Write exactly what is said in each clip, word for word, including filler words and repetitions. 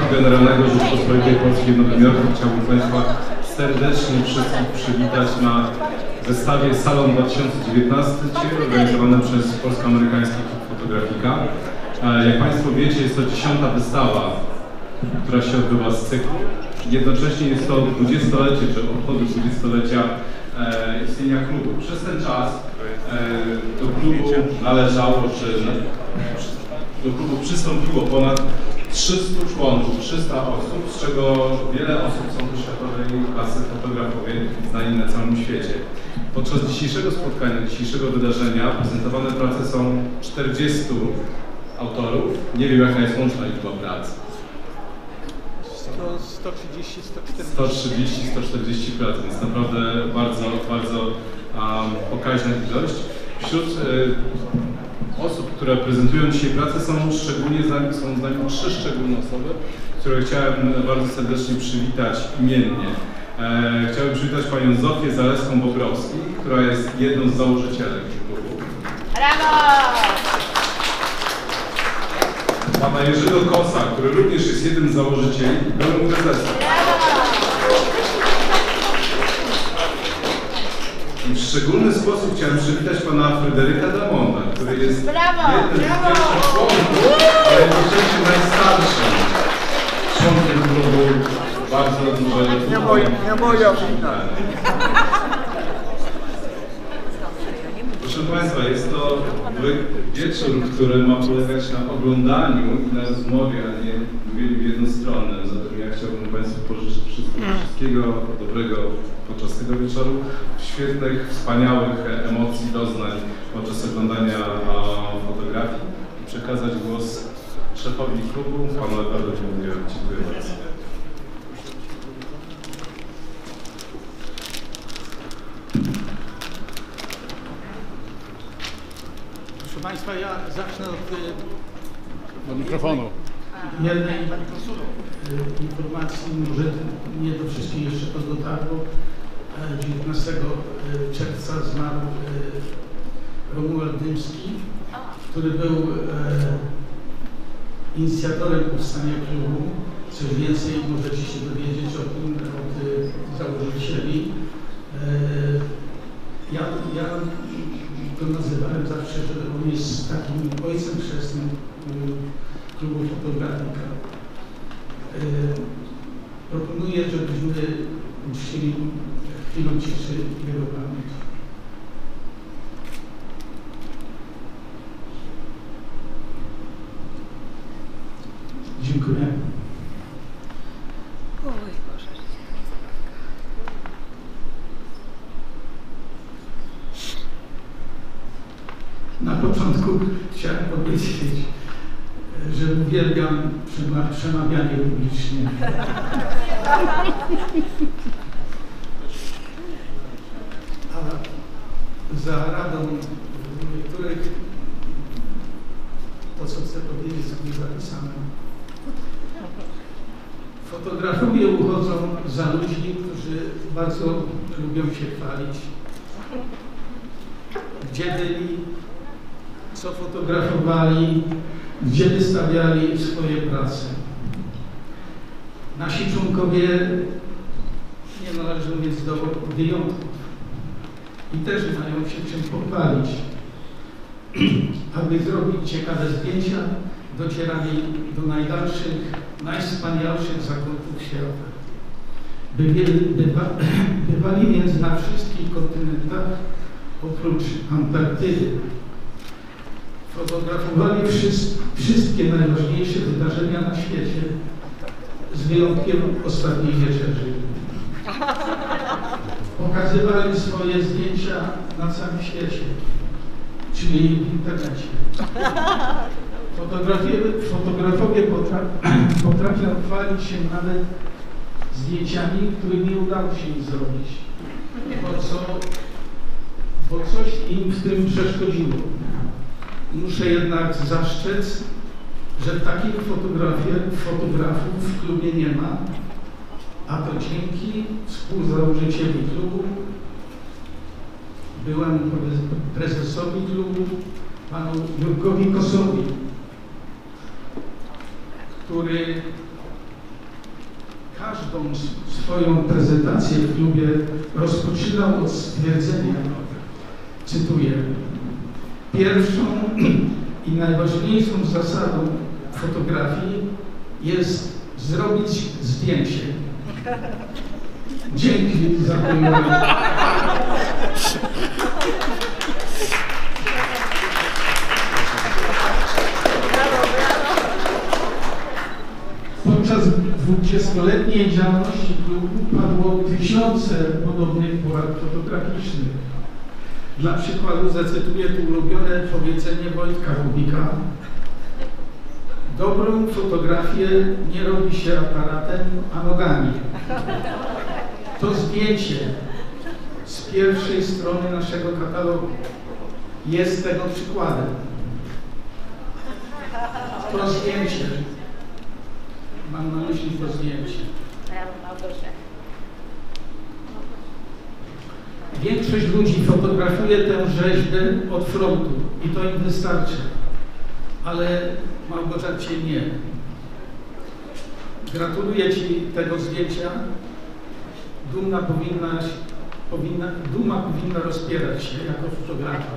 Konsulatu Generalnego Rzeczypospolitej Polskiej w Nowym Jorku chciałbym Państwa serdecznie wszystkich przywitać na wystawie Salon dwa tysiące dziewiętnasty, organizowane przez Polsko-Amerykański Klub Fotografika. Jak Państwo wiecie, jest to dziesiąta wystawa, która się odbywa z cyklu. Jednocześnie jest to dwudziestolecie, czy obchody dwudziestolecia e, istnienia klubu. Przez ten czas e, do klubu należało, czy do klubu przystąpiło ponad trzystu członków, trzysta osób, z czego wiele osób są to światowej klasy fotografowie znani na całym świecie. Podczas dzisiejszego spotkania, dzisiejszego wydarzenia prezentowane prace są czterdziestu autorów. Nie wiem, jaka jest łączna liczba prac. sto trzydzieści, sto czterdzieści. sto trzydzieści, sto czterdzieści prac, więc naprawdę bardzo, bardzo um, pokaźna ilość. Wśród y, osób, które prezentują dzisiaj pracę, są szczególnie znani, są z nami trzy szczególne osoby, które chciałem bardzo serdecznie przywitać imiennie. E, chciałbym przywitać panią Zosię Zeleska-Bobrowski, która jest jedną z założycielek klubu. Brawo! Pana Jerzego Kosa, który również jest jednym z założycieli, byłym prezesem. I w szczególny sposób chciałem przywitać pana Fryderyka Dammonta, który jest brawo, jednym brawo. z pierwszych członków, ale jednocześnie najstarszym członkiem klubu. Bardzo dużo. Nie moja, nie moja wina. Proszę Państwa, jest to wieczór, który ma polegać na oglądaniu i na rozmowie, a nie mówieniu jednostronnym. Zatem ja chciałbym Państwu pożyczyć wszystkiego dobrego podczas tego wieczoru, świetnych, wspaniałych emocji, doznań podczas oglądania fotografii i przekazać głos szefowi klubu, panu Andrzejowi. Dziękuję bardzo. Proszę Państwa, ja zacznę od do mikrofonu. jednej informacji, może nie do wszystkich jeszcze to dotarło. dziewiętnastego czerwca zmarł Romuald Dymski, który był inicjatorem powstania klubu. Coś więcej możecie się dowiedzieć o tym od założycieli. Ja, ja go nazywałem zawsze, że on jest takim ojcem chrzestnym klubu Fotografika. Proponuję, żebyśmy uczcili chwilą ciszy jego pamięć. Dziękuję. Oj, Boże. Na początku chciałem powiedzieć, że uwielbiam przemawianie publicznie. A za radą niektórych to, co chcę powiedzieć, jest nie zapisane. Fotografowie uchodzą za ludzi, którzy bardzo lubią się chwalić. Gdzie byli, co fotografowali, gdzie wystawiali swoje prace. Nasi członkowie nie należą więc do wyjątków i też mają się czym pochwalić. Aby zrobić ciekawe zdjęcia, docierali do najdalszych, najwspanialszych zakątków świata. Byli, bywa, bywali więc na wszystkich kontynentach, oprócz Antarktydy. Fotografowali wszystkie, wszystkie najważniejsze wydarzenia na świecie, z wyjątkiem ostatniej wieczerzy. Pokazywali swoje zdjęcia na całym świecie, czyli w internecie. Fotografowie, fotografowie potrafią chwalić się nawet zdjęciami, których nie udało się im zrobić, bo, co, bo coś im w tym przeszkodziło. Muszę jednak zastrzec, że takich fotografów w klubie nie ma, a to dzięki współzałożycieli klubu, byłemu prezesowi klubu, panu Jurkowi Kosowi, który każdą swoją prezentację w klubie rozpoczynał od stwierdzenia, cytuję, pierwszą i najważniejszą zasadą fotografii jest zrobić zdjęcie. Dzięki za uwagę. Podczas dwudziestoletniej działalności klubu padło tysiące podobnych porad fotograficznych. Dla przykładu zacytuję tu ulubione powiedzenie Wojtka Rubika. Dobrą fotografię nie robi się aparatem, a nogami. To zdjęcie z pierwszej strony naszego katalogu jest tego przykładem. To zdjęcie, mam na myśli to zdjęcie. Większość ludzi fotografuje tę rzeźbę od frontu i to im wystarczy, ale Małgorzacie nie. Gratuluję Ci tego zdjęcia. Dumna powinnaś, powinna, duma powinna rozpierać się jako fotografa.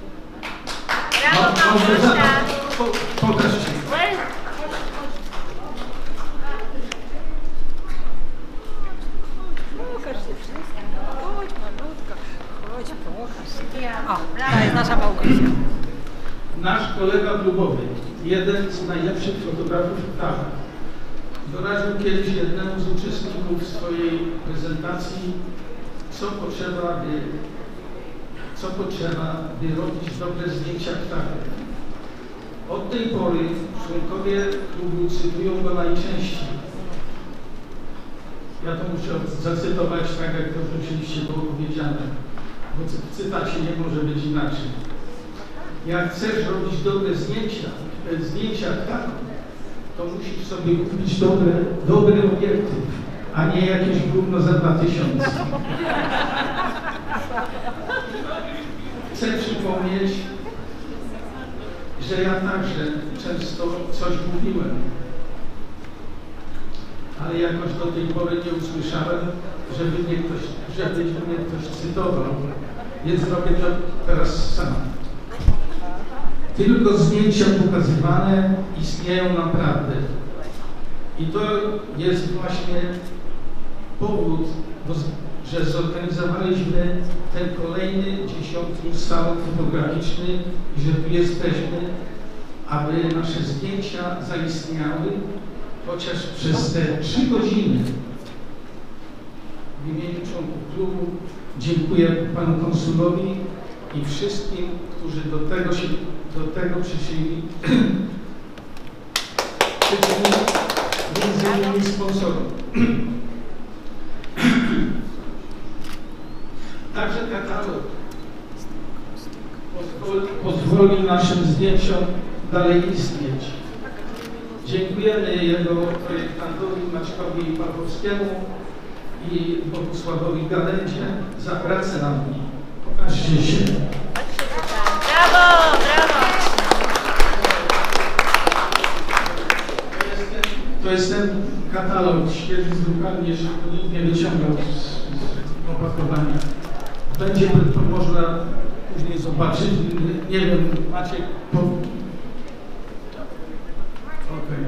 Małgorzata, po, pokaż Ci. Pokaż się wszystko. Chodź malutka. Chodź, pokaż. O, to jest nasza Małgorzata. Nasz kolega klubowy, jeden z najlepszych fotografów tak, doradził kiedyś jednemu z uczestników swojej prezentacji, co potrzeba, by, co potrzeba, by robić dobre zdjęcia ptaków. Od tej pory członkowie klubu cytują go najczęściej. Ja to muszę zacytować tak, jak to rzeczywiście było powiedziane, bo w cytacie nie może być inaczej. Jak chcesz robić dobre zdjęcia, zdjęcia ptaków, to musisz sobie kupić dobre, dobry obiektyw, a nie jakieś gówno za dwa tysiące. Chcę przypomnieć, że ja także często coś mówiłem, ale jakoś do tej pory nie usłyszałem, żeby mnie ktoś, żeby mnie ktoś cytował, więc robię to teraz sam. Tylko zdjęcia pokazywane istnieją naprawdę. I to jest właśnie powód, że zorganizowaliśmy ten kolejny dziesiąty salon fotograficzny i że tu jesteśmy, aby nasze zdjęcia zaistniały, chociaż przez te trzy godziny. W imieniu członków klubu dziękuję panu konsulowi i wszystkim, którzy do tego się do tego przyczynili, między innymi sponsorom. Także katalog pozwoli, pozwoli naszym zdjęciom dalej istnieć. Dziękujemy jego projektantowi Maćkowi Pawłowskiemu i Bogusławowi Galendzie za pracę nad nim. Pokażcie się. Brawo, brawo! To jest ten katalog świeży z drukami, jeszcze go nikt nie wyciągał z, z opakowania. Będzie to można później zobaczyć. Nie wiem, macie po... Okay.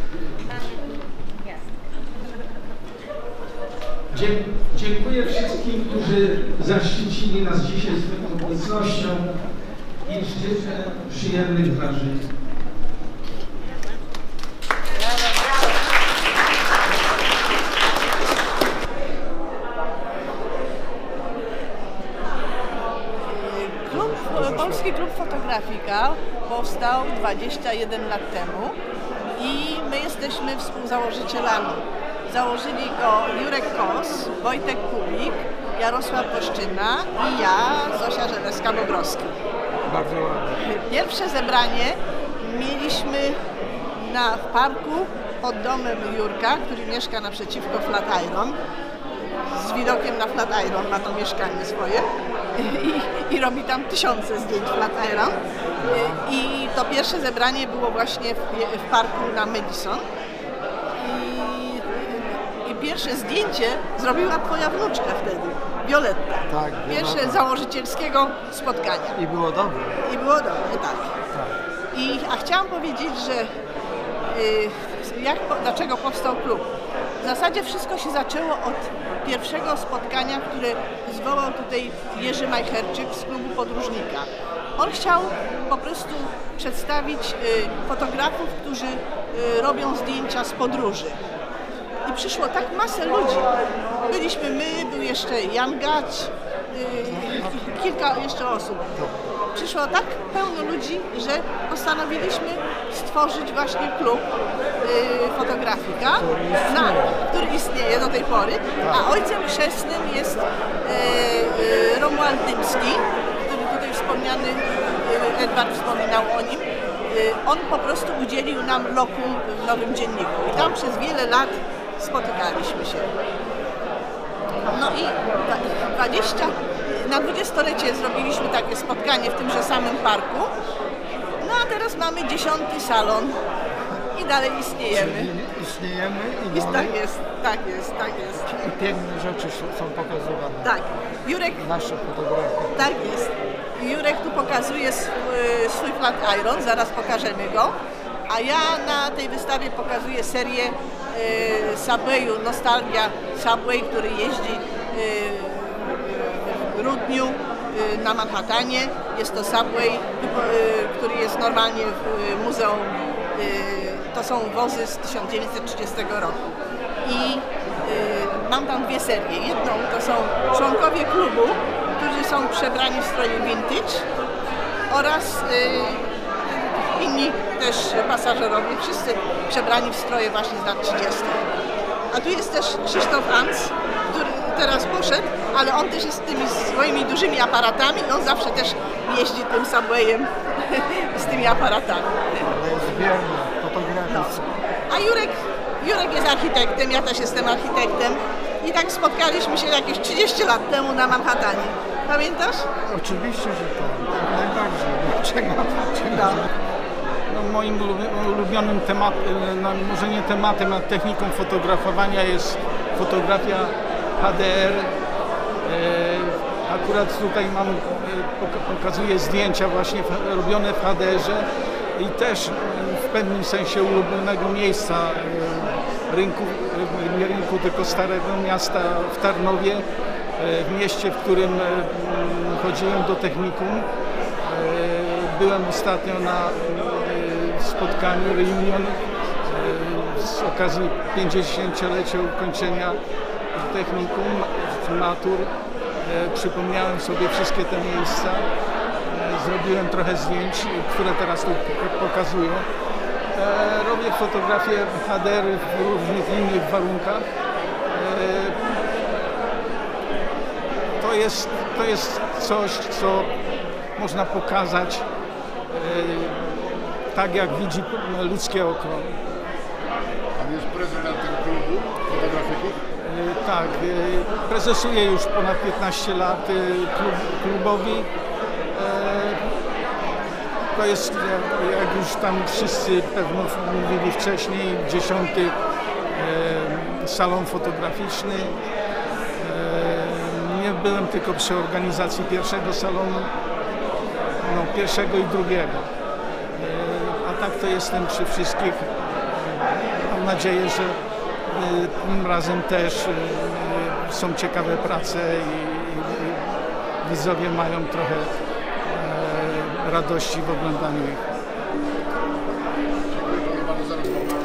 Dziękuję wszystkim, którzy zaszczycili nas dzisiaj swoją obecnością i życzę przyjemnych wrażeń. Klub, Polski Klub Fotografika powstał dwadzieścia jeden lat temu i my jesteśmy współzałożycielami. Założyli go Jurek Kos, Wojtek Kubik, Jarosław Poszczyna i ja, Zosia Zeleska-Bobrowski. Bardzo ładnie. Pierwsze zebranie mieliśmy na, w parku pod domem Jurka, który mieszka naprzeciwko Flatiron. Z widokiem na Flatiron ma to mieszkanie swoje i, i robi tam tysiące zdjęć Flatiron. I to pierwsze zebranie było właśnie w, w parku na Madison. I, i pierwsze zdjęcie zrobiła twoja wnuczka wtedy, Violetta. Tak, Pierwsze Violetta. założycielskiego spotkania. I było dobre. I było dobre, tak. Tak. I, a chciałam powiedzieć, że y, jak, dlaczego powstał klub. W zasadzie wszystko się zaczęło od pierwszego spotkania, które zwołał tutaj Jerzy Majcherczyk z klubu podróżnika. On chciał po prostu przedstawić y, fotografów, którzy y, robią zdjęcia z podróży. I przyszło tak masę ludzi. Byliśmy my, był jeszcze Jan Gać, y, kilka jeszcze osób. Przyszło tak pełno ludzi, że postanowiliśmy stworzyć właśnie klub y, fotografika, na, który istnieje do tej pory, a ojcem chrzestnym jest y, y, Romuald Dymski, który tutaj wspomniany, y, Edward wspominał o nim. Y, on po prostu udzielił nam lokum w Nowym Dzienniku i tam przez wiele lat spotykaliśmy się. No i dwadzieścia, na dwudziestolecie zrobiliśmy takie spotkanie w tymże samym parku. No a teraz mamy dziesiąty salon i dalej istniejemy. Czyli istniejemy i I dalej. tak jest, tak jest, tak jest. I piękne rzeczy są pokazywane. Tak, Jurek, Nasze fotografie. tak jest. Jurek tu pokazuje swój, swój flat iron, zaraz pokażemy go. A ja na tej wystawie pokazuję serię y, Subwayu, Nostalgia Subway, który jeździ y, w grudniu y, na Manhattanie. Jest to Subway, y, który jest normalnie w y, muzeum. Y, to są wozy z tysiąc dziewięćset trzydziestego roku. I y, mam tam dwie serie. Jedną to są członkowie klubu, którzy są przebrani w stroju vintage oraz y, inni też pasażerowie, wszyscy przebrani w stroje właśnie z lat trzydziestych. A tu jest też Krzysztof Hans, który teraz poszedł, ale on też jest z tymi swoimi dużymi aparatami i on zawsze też jeździ tym Subwayem z tymi aparatami. To jest wierny fotograficy. No. A Jurek, Jurek jest architektem, ja też jestem architektem i tak spotkaliśmy się jakieś trzydzieści lat temu na Manhattanie. Pamiętasz? Oczywiście, że tak. Najbardziej. Dlaczego? No. No, moim ulubionym tematem, no, może nie tematem, a techniką fotografowania jest fotografia H D R. E, akurat tutaj mam, e, pokazuję zdjęcia właśnie robione w H D R-ze i też w pewnym sensie ulubionego miejsca e, rynku, nie rynku, tylko Starego Miasta w Tarnowie, e, w mieście, w którym e, chodziłem do technikum. E, byłem ostatnio na spotkaniu, reunion z okazji pięćdziesięciolecia ukończenia technikum, matur. Przypomniałem sobie wszystkie te miejsca, zrobiłem trochę zdjęć, które teraz tu pokazuję. Robię fotografię H D R w różnych innych warunkach. To jest, to jest coś, co można pokazać tak, jak widzi ludzkie oko. Pan jest prezydentem klubu fotografików? E, tak, e, prezesuję już ponad piętnaście lat e, klub, klubowi. E, to jest, jak, jak już tam wszyscy pewno mówili wcześniej, dziesiąty e, salon fotograficzny. E, nie byłem tylko przy organizacji pierwszego salonu, no, pierwszego i drugiego. A tak to jestem przy wszystkich. Mam nadzieję, że tym razem też są ciekawe prace i, i widzowie mają trochę radości w oglądaniu ich. Dziękuję bardzo za rozmowę.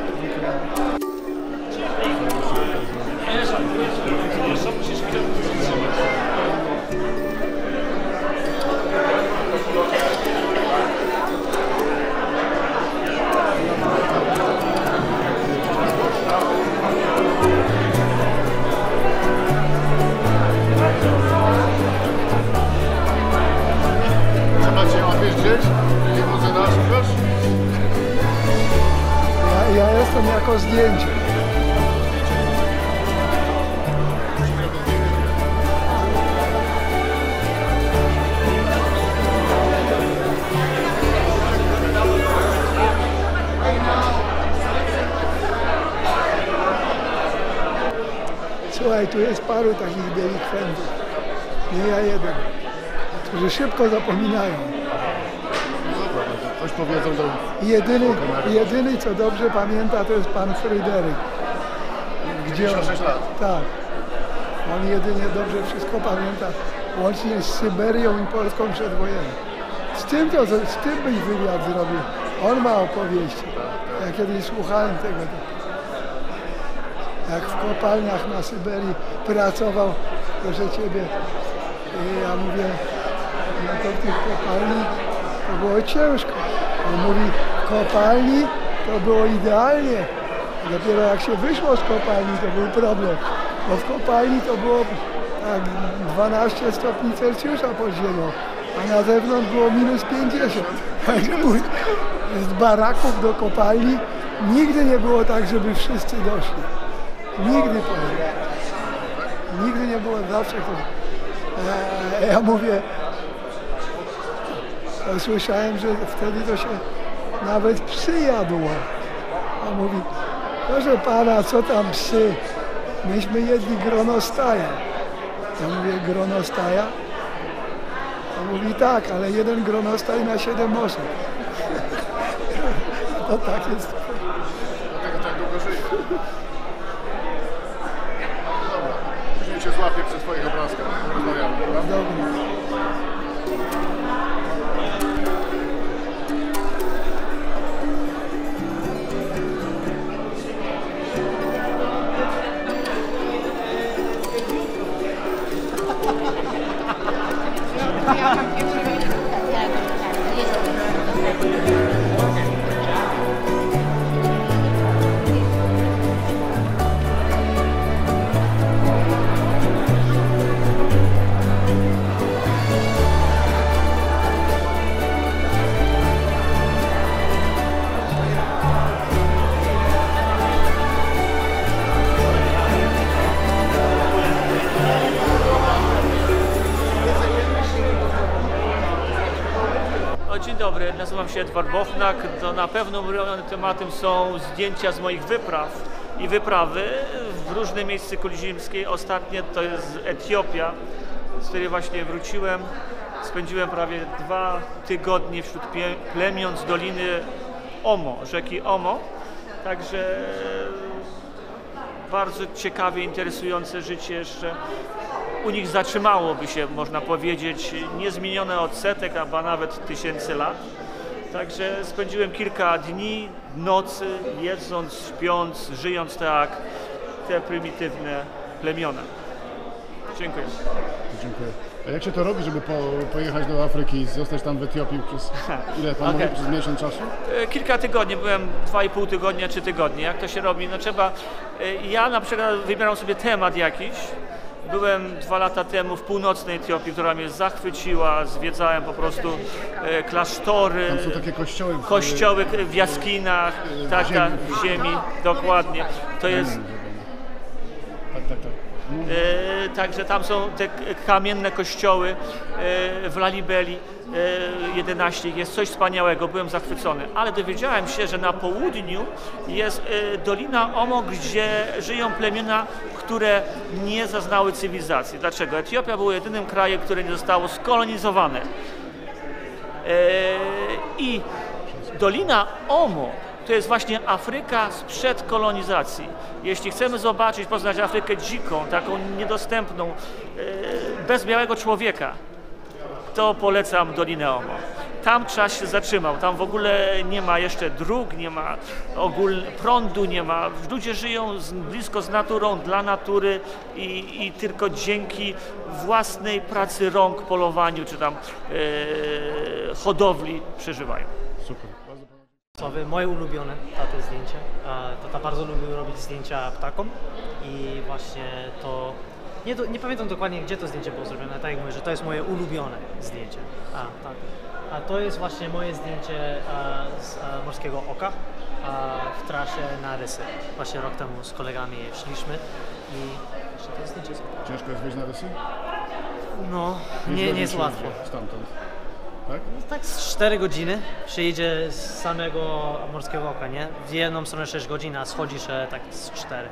Macie łapie gdzieś? Limuzyna szukasz? Ja, ja jestem jako zdjęcie. Słuchaj, tu jest paru takich delikwentów, nie ja jeden, którzy szybko zapominają. No dobra, to coś powiedzą do... Jedyny, jedyny, co dobrze pamięta, to jest pan Fryderyk. Gdzie on, pięćdziesiąt sześć lat. tak, on jedynie dobrze wszystko pamięta, łącznie z Syberią i Polską przedwojenną. Z tym, to, z tym byś wywiad zrobił. On ma opowieści. Ja kiedyś słuchałem tego. Jak w kopalniach na Syberii pracował, proszę ciebie, i ja mówię, no to w tych kopalni to było ciężko. On mówi, w kopalni to było idealnie. Dopiero jak się wyszło z kopalni, to był problem. Bo w kopalni to było tak dwanaście stopni Celsjusza pod ziemią, a na zewnątrz było minus pięćdziesiąt. Z baraków do kopalni nigdy nie było tak, żeby wszyscy doszli. Nigdy powiem. Nigdy nie było, zawsze ktoś. Ja, ja mówię, ja słyszałem, że wtedy to się nawet psy jadło. A mówi, proszę pana, co tam psy? Myśmy jedli gronostaja. Ja mówię, gronostaja? A mówi, tak, ale jeden gronostaj na siedem osób. To tak jest. Dlatego tak długo żyje. Dobra, później cię złapię przy twoich obrazkach. Rozmawiamy, prawda? Dobra. Dzień dobry, nazywam się Bochnak. To na pewno tematem są zdjęcia z moich wypraw i wyprawy w różne miejsca kuli ziemskiej. Ostatnie to jest Etiopia, z której właśnie wróciłem. Spędziłem prawie dwa tygodnie wśród plemion z doliny Omo, rzeki Omo. Także bardzo ciekawie, interesujące życie jeszcze. U nich zatrzymałoby się, można powiedzieć, niezmienione od setek, a nawet tysięcy lat. Także spędziłem kilka dni, nocy, jedząc, śpiąc, żyjąc tak, te prymitywne plemiona. Dziękuję. Dziękuję. A jak się to robi, żeby po, pojechać do Afryki i zostać tam w Etiopii przez ile pan okay. mówi, przez miesiąc czasu? Kilka tygodni, byłem dwa i pół tygodnia, trzy tygodnie. Jak to się robi? No trzeba, ja na przykład wybieram sobie temat jakiś. Byłem dwa lata temu w północnej Etiopii, która mnie zachwyciła, zwiedzałem po prostu e, klasztory, tam są takie kościoły w, kościoły w jaskinach, w tak, ziemi, tak, w ziemi, dokładnie. To jest... Tak, tak, tak. E, także tam są te kamienne kościoły e, w Lalibeli, e, jedenaście, jest coś wspaniałego, byłem zachwycony, ale dowiedziałem się, że na południu jest e, Dolina Omo, gdzie żyją plemiona, które nie zaznały cywilizacji. Dlaczego? Etiopia była jedynym krajem, które nie zostało skolonizowane. E, I Dolina Omo to jest właśnie Afryka sprzed kolonizacji. Jeśli chcemy zobaczyć, poznać Afrykę dziką, taką niedostępną, bez białego człowieka, to polecam Dolinę Omo. Tam czas się zatrzymał, tam w ogóle nie ma jeszcze dróg, nie ma ogólnie prądu, nie ma. Ludzie żyją z, blisko z naturą, dla natury i, i tylko dzięki własnej pracy rąk, polowaniu czy tam e, hodowli przeżywają. Super. Moje ulubione tato zdjęcie. Tata bardzo lubił robić zdjęcia ptakom i właśnie to, nie, do, nie pamiętam dokładnie, gdzie to zdjęcie było zrobione, tak jak mówię, że to jest moje ulubione zdjęcie. A, tak. A to jest właśnie moje zdjęcie a, z a, morskiego oka a, w trasie na rysy. Właśnie rok temu z kolegami szliśmy i jeszcze to zdjęcie sobie. Ciężko jest wyjść na rysy? No, nie, nie jest łatwo. Stamtąd. Tak? No, tak z cztery godziny przyjedzie z samego morskiego oka, nie? W jedną stronę sześć godzin, a schodzisz tak z cztery.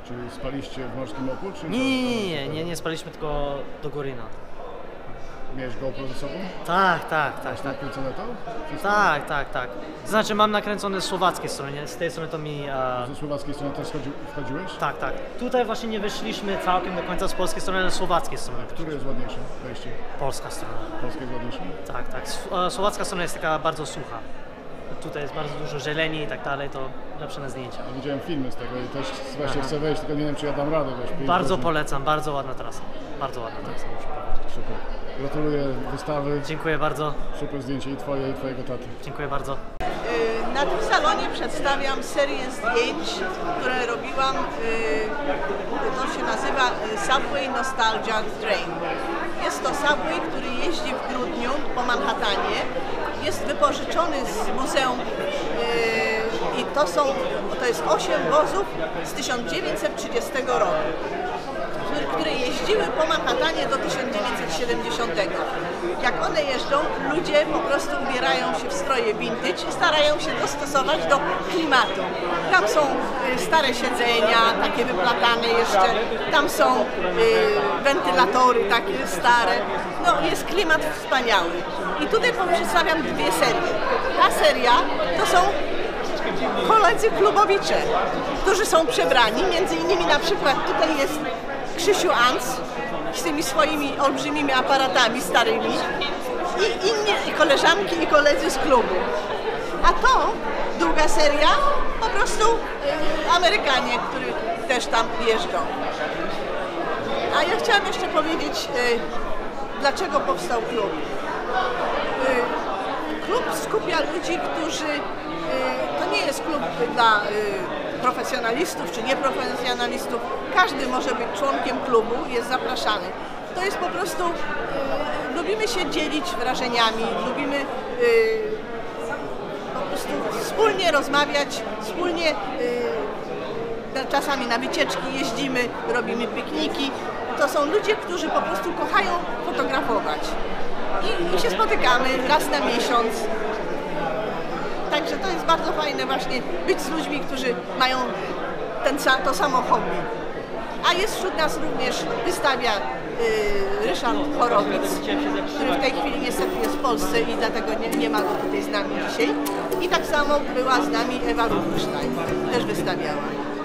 Czyli spaliście w Morskim Oku? Czy Nie, nie, nie, nie, nie spaliśmy tylko do Goryna. Miałeś GoPro ze sobą? Tak, tak, tak. Masz tak. nakręcone to? Tak, tak, tak. Znaczy mam nakręcone z słowackiej strony, z tej strony to mi... A... Ze słowackiej strony też wchodzi, wchodziłeś? Tak, tak. Tutaj właśnie nie wyszliśmy całkiem do końca z polskiej strony, ale z słowackiej strony. Które jest ładniejsze wejście? Polska strona. Polskie jest ładniejsze? Tak, tak. Słowacka strona jest taka bardzo sucha. Tutaj jest bardzo dużo zieleni i tak dalej, to lepsze na zdjęcia. Ja widziałem filmy z tego i też właśnie chcę wejść, tylko nie wiem, czy ja dam radę. Wiesz, bardzo godzin. Polecam, bardzo ładna trasa. Bardzo ładna trasa, muszę powiedzieć. Super. Gratuluję wystawy. Dziękuję bardzo. Super zdjęcie i twoje, i twojego taty. Dziękuję bardzo. Na tym salonie przedstawiam serię zdjęć, które robiłam, to się nazywa Subway Nostalgia Train. Jest to subway, który jeździ w grudniu po Manhattanie. Jest wypożyczony z muzeum i to są, to jest osiem wozów z tysiąc dziewięćset trzydziestego roku, które jeździły po Manhattanie do tysiąc dziewięćset siedemdziesiątego. Jak one jeżdżą, ludzie po prostu ubierają się w stroje vintage i starają się dostosować do klimatu. Tam są stare siedzenia, takie wyplatane jeszcze, tam są wentylatory takie stare. No jest klimat wspaniały. I tutaj przedstawiam dwie serie. Ta seria to są koledzy klubowicze, którzy są przebrani, między innymi na przykład tutaj jest Krzysiu Ans z tymi swoimi olbrzymimi aparatami starymi i inni koleżanki i koledzy z klubu. A to druga seria, po prostu y, Amerykanie, którzy też tam jeżdżą. A ja chciałam jeszcze powiedzieć, y, dlaczego powstał klub. Y, klub skupia ludzi, którzy, y, to nie jest klub dla y, profesjonalistów czy nieprofesjonalistów. Każdy może być członkiem klubu, jest zapraszany. To jest po prostu, y, lubimy się dzielić wrażeniami, lubimy y, po prostu wspólnie rozmawiać, wspólnie y, czasami na wycieczki jeździmy, robimy pikniki. To są ludzie, którzy po prostu kochają fotografować. I, i się spotykamy raz na miesiąc. Także to jest bardzo fajne właśnie być z ludźmi, którzy mają ten, to samo hobby. A jest wśród nas również wystawia y, Ryszard Chorowic, który w tej chwili niestety jest w Polsce i dlatego nie, nie ma go tutaj z nami dzisiaj. I tak samo była z nami Ewa Rubinstein, też wystawiała.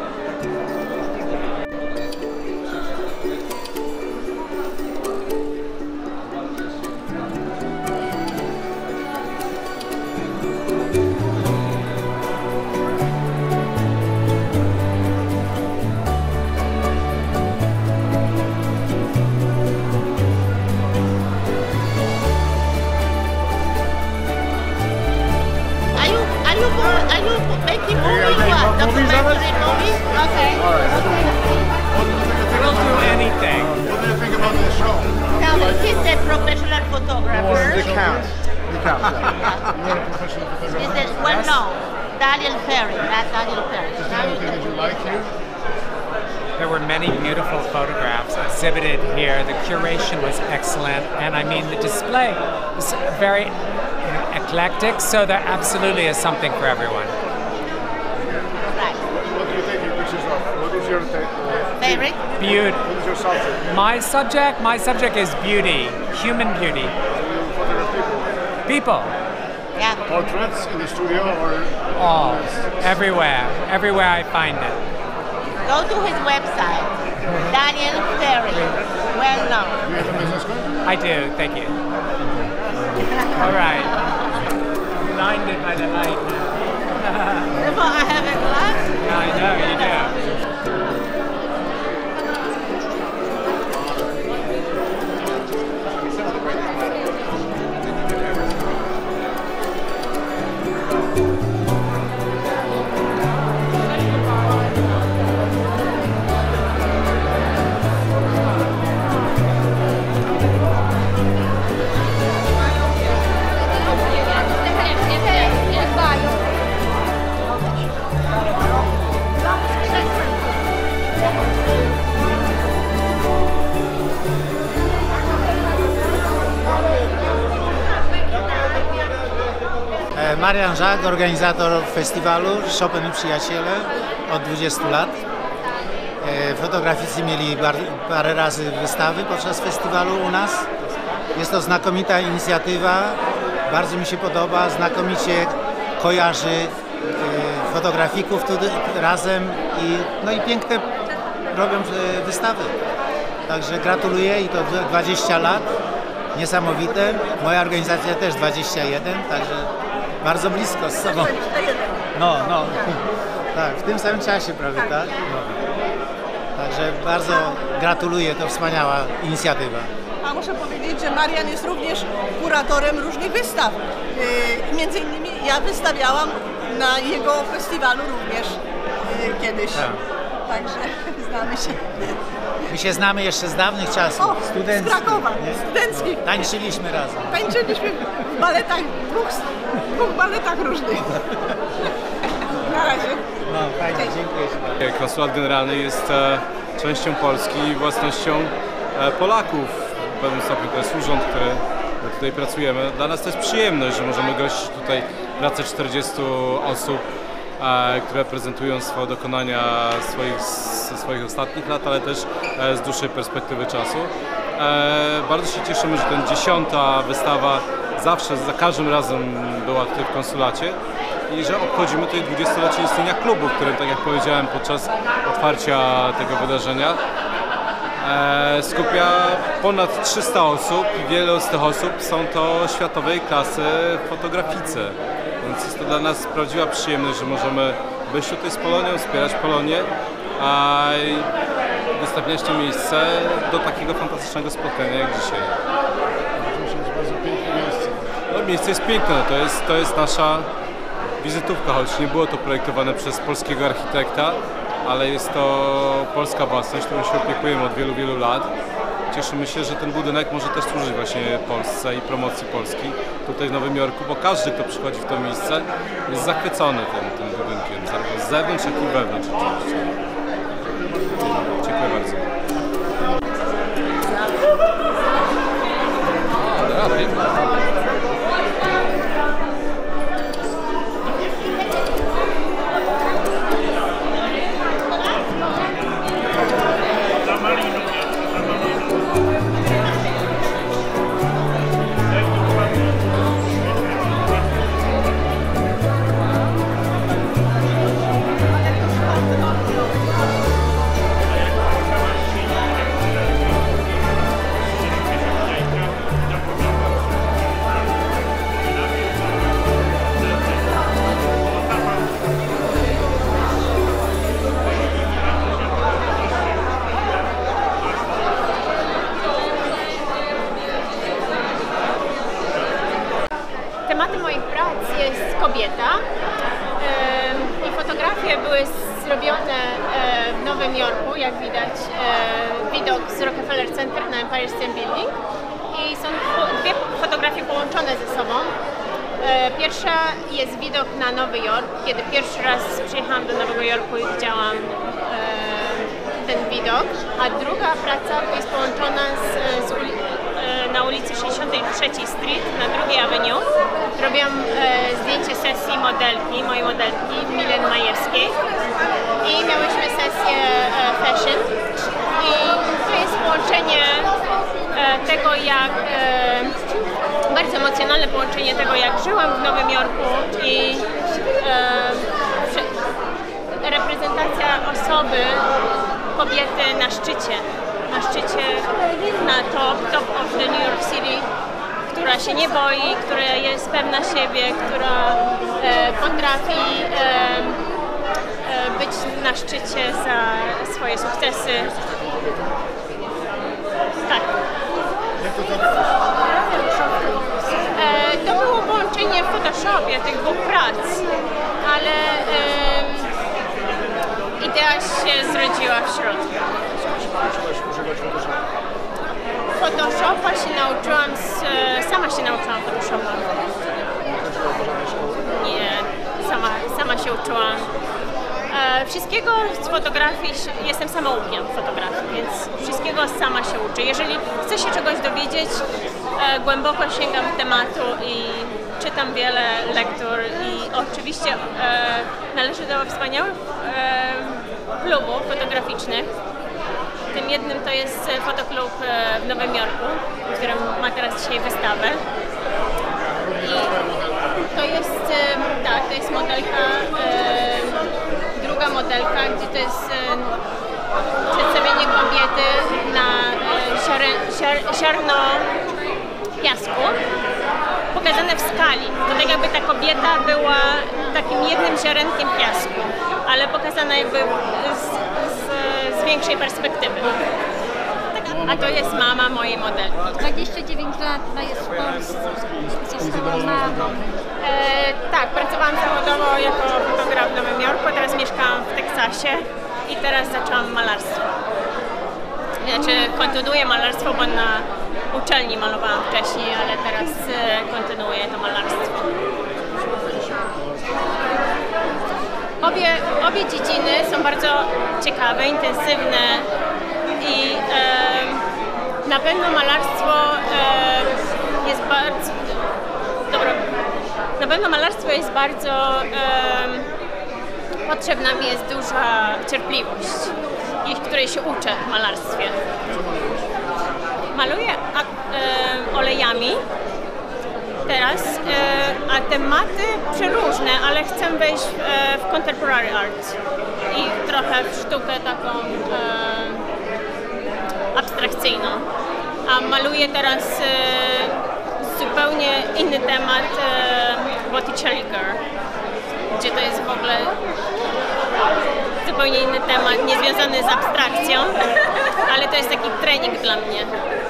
There were many beautiful photographs exhibited here. The curation was excellent, and I mean the display is very you know, eclectic, so there absolutely is something for everyone. Right. What do you take your pictures of? What is your uh, favorite? Beauty. What is your subject? My subject, my subject is beauty, human beauty. So you photograph people? People. Yeah. Portraits in the studio or? All, everywhere, everywhere I find it. Go to his website, Daniel Ferry, well known. Do you have a business card? I do, thank you. All right. I'm blinded by the light now. Therefore, I have a glass. I know, you do. Marian Żak, organizator festiwalu Chopin i Przyjaciele od dwudziestu lat. fotograficy mieli parę razy wystawy podczas festiwalu u nas. Jest to znakomita inicjatywa, bardzo mi się podoba, znakomicie kojarzy fotografików tu razem i, no i piękne robią wystawy. Także gratuluję i to dwadzieścia lat, niesamowite. Moja organizacja też dwadzieścia jeden, także bardzo blisko z sobą. No, no, tak, w tym samym czasie prawie, tak? No. Także bardzo gratuluję, to wspaniała inicjatywa. A muszę powiedzieć, że Marian jest również kuratorem różnych wystaw. Yy, między innymi ja wystawiałam na jego festiwalu również yy, kiedyś. Tak. Także znamy się. My się znamy jeszcze z dawnych czasów. O, z Krakowa, studenckich. No, tańczyliśmy razem. Tańczyliśmy w baletach, dwóch, dwóch baletach różnych. Na razie. No, fajnie, dziękuję. Konsulat Generalny jest e, częścią Polski i własnością e, Polaków. W pewnym stopniu to jest urząd, który tutaj pracujemy. Dla nas to jest przyjemność, że możemy gościć tutaj pracę czterdziestu osób, e, które prezentują swoje dokonania swoich, ze swoich ostatnich lat, ale też e, z dłuższej perspektywy czasu. E, bardzo się cieszymy, że ten dziesiąta wystawa zawsze, za każdym razem była tutaj w konsulacie i że obchodzimy tutaj dwudziestolecie istnienia klubu, w którym, tak jak powiedziałem podczas otwarcia tego wydarzenia, e, skupia ponad trzysta osób i wiele z tych osób są to światowej klasy fotograficy. Więc jest to dla nas prawdziwa przyjemność, że możemy być tutaj z Polonią, wspierać Polonię, a udostępniać to miejsce do takiego fantastycznego spotkania jak dzisiaj. No, miejsce jest piękne, to jest, to jest nasza wizytówka, choć nie było to projektowane przez polskiego architekta, ale jest to polska własność, którą się opiekujemy od wielu, wielu lat. Cieszymy się, że ten budynek może też służyć właśnie Polsce i promocji Polski tutaj w Nowym Jorku, bo każdy, kto przychodzi w to miejsce, jest zachwycony tym, tym budynkiem, zarówno z zewnątrz, jak i wewnątrz oczywiście. Dziękuję bardzo. Tematem moich prac jest kobieta i fotografie były zrobione w Nowym Jorku, jak widać widok z Rockefeller Center na Empire State Building i są dwie fotografie połączone ze sobą. Pierwsza jest widok na Nowy Jork, kiedy pierwszy raz przyjechałam do Nowego Jorku i widziałam ten widok, a druga praca jest połączona z, z uli na ulicy sześćdziesiątej trzeciej Street na drugiej Avenue. Robiłam e, zdjęcie sesji modelki, mojej modelki, Milen Majewskiej i miałyśmy sesję e, fashion i to jest połączenie e, tego, jak e, bardzo emocjonalne połączenie tego, jak żyłam w Nowym Jorku i e, reprezentacja osoby, kobiety na szczycie. na szczycie, na top, top of the New York City, która się nie boi, która jest pewna siebie, która e, potrafi e, e, być na szczycie za swoje sukcesy. Tak. E, to było połączenie w Photoshopie tych dwóch prac, ale e, idea się zrodziła w środku. Photoshopa się nauczyłam, z, sama się nauczyłam Photoshopa. Nie, sama, sama się uczyłam. E, wszystkiego z fotografii, jestem samoukiem fotografii, więc wszystkiego sama się uczę. Jeżeli chcę się czegoś dowiedzieć, e, głęboko sięgam tematu i czytam wiele lektur i oczywiście e, należę do wspaniałych e, klubów fotograficznych, Jednym to jest fotoklub w Nowym Jorku, w którym ma teraz dzisiaj wystawę. I to jest, tak, to jest modelka, druga modelka, gdzie to jest przedstawienie kobiety na ziarno piasku, pokazane w skali. To tak jakby ta kobieta była takim jednym ziarenkiem piasku, ale pokazana jakby z, z, z większej perspektywy. A to jest mama mojej modelki. dwadzieścia dziewięć lat, ona jest w Polsce. Została mamą. E, tak, pracowałam zawodowo jako fotograf w Nowym Jorku, teraz mieszkam w Teksasie i teraz zaczęłam malarstwo. Znaczy kontynuuję malarstwo, bo na uczelni malowałam wcześniej, ale teraz e, kontynuuję to malarstwo. Obie, obie dziedziny są bardzo ciekawe, intensywne i e, na pewno malarstwo e, jest bardzo... Dobra, na pewno malarstwo jest bardzo... E, potrzebna mi jest duża cierpliwość, i której się uczę w malarstwie. Maluję a, e, olejami teraz, e, a tematy przeróżne, ale chcę wejść w, e, w contemporary art i trochę w sztukę taką e, abstrakcyjną. A maluję teraz e, zupełnie inny temat e, Botticelli Girl, gdzie to jest w ogóle zupełnie inny temat, niezwiązany z abstrakcją, ale to jest taki trening dla mnie.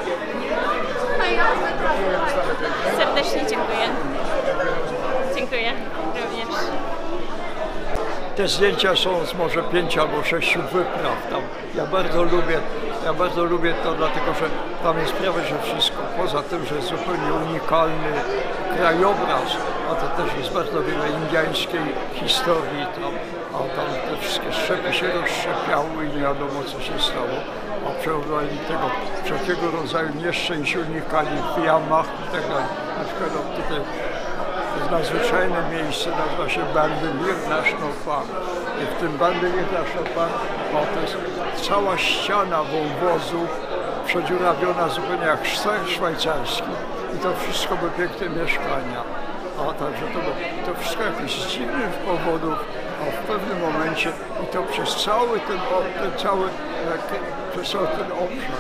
Serdecznie dziękuję. Dziękuję również. Te zdjęcia są z może pięciu albo sześciu wypraw tam. Ja bardzo lubię, ja bardzo lubię to, dlatego że tam jest prawie że wszystko. Poza tym, że jest zupełnie unikalny krajobraz, a to też jest bardzo wiele indiańskiej historii tam, a tam te wszystkie szczepy się rozszczepiały i nie wiadomo co się stało. A przełowali tego wszelkiego rodzaju nieszczęść unikali w jamach i tak dalej. Na przykład tutaj jest nadzwyczajne miejsce, nazywa się Bandelier National Park. I w tym Bandelier National Park no, to jest cała ściana wąwozów przedziurawiona zupełnie jak sztar szwajcarski. I to wszystko były piękne mieszkania. A także to, to wszystko jakieś z dziwnych powodów, a w pewnym momencie i to przez cały ten, ten cały, przez cały ten obszar.